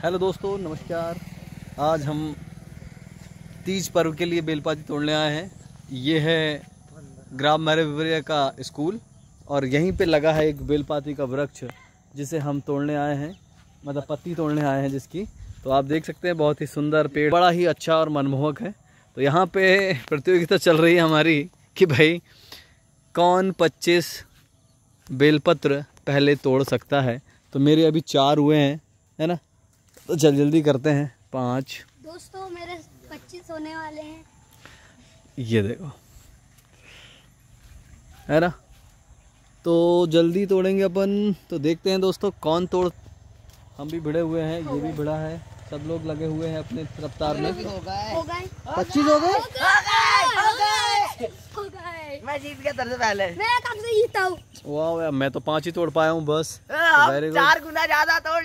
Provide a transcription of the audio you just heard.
Hello दोस्तों, नमस्कार। आज हम तीज पर्व के लिए बेलपाती तोड़ने आए हैं। ये है ग्राम मैरेविवरिया का स्कूल और यहीं पे लगा है एक बेलपाती का वृक्ष जिसे हम तोड़ने आए हैं, मतलब पत्ती तोड़ने आए हैं जिसकी। तो आप देख सकते हैं बहुत ही सुंदर पेड़, बड़ा ही अच्छा और मनमोहक है। तो यहाँ पे प्रतियोगिता चल रही है हमारी कि भाई कौन 25 बेलपत्र पहले तोड़ सकता है। तो मेरे अभी 4 हुए हैं, है ना। तो जल्दी करते हैं। 5 दोस्तों मेरे 25 होने वाले हैं। ये देखो, है ना। तो जल्दी तोड़ेंगे अपन। तो देखते हैं दोस्तों कौन तोड़। हम भी भिड़े हुए हैं, ये भी भिड़ा है, सब लोग लगे हुए हैं अपने रफ्तार में। हो गए 25 हो गए। मैं जीत गया सबसे पहले। मैं कब से जीता हूँ। वाह, मैं तो 5 ही तोड़ पाया हूँ बस। हम 4 गुना ज्यादा तोड़